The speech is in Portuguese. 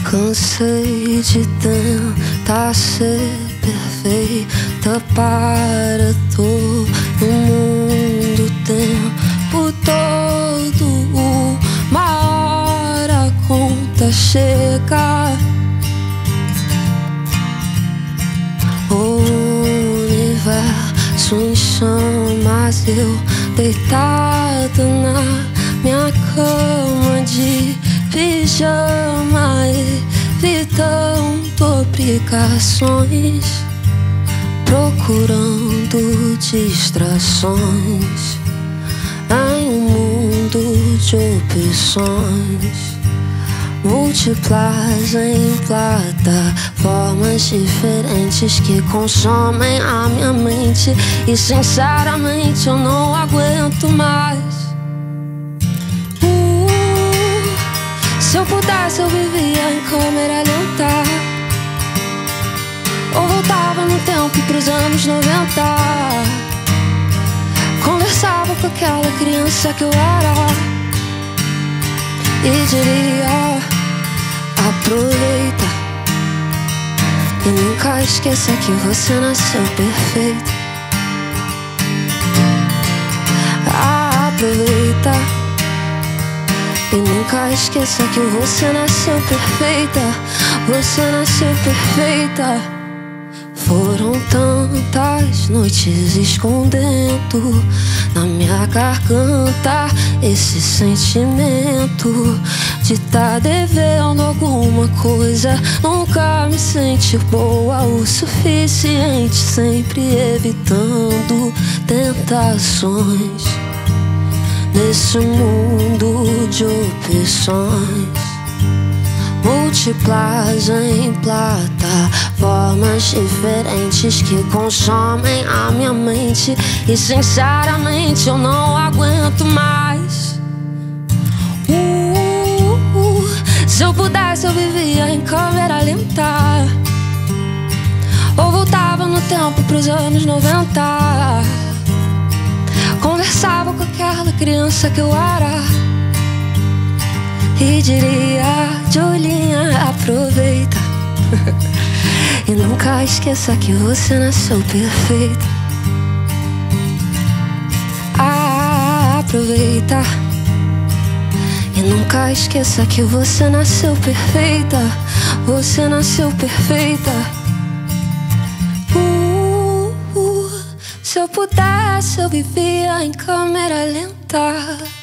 Cansei de tentar ser perfeita para todo mundo o tempo todo. Uma hora a conta chega. O universo em chamas, eu deitado na minha cama de pijama, evitando obrigações, procurando distrações em um mundo de opções múltiplas em plataformas diferentes que consomem a minha mente. E sinceramente eu não aguento mais. Se eu pudesse eu vivia em câmera lenta, ou voltava no tempo pros anos 90. Conversava com aquela criança que eu era e diria: aproveita e nunca esqueça que você nasceu perfeita. Aproveita e nunca esqueça que você nasceu perfeita. Você nasceu perfeita. Foram tantas noites escondendo na minha garganta esse sentimento de tá devendo alguma coisa. Nunca me senti boa o suficiente, sempre evitando tentações nesse mundo de opções múltiplas em plataformas diferentes que consomem a minha mente. E sinceramente eu não aguento mais. Se eu pudesse eu vivia em câmera lenta, ou voltava no tempo pros anos 90. Conversava com aquela criança que eu era e diria: Julinha, aproveita e nunca esqueça que você nasceu perfeita. Aproveita e nunca esqueça que você nasceu perfeita. Você nasceu perfeita. Se eu pudesse eu vivia em câmera lenta,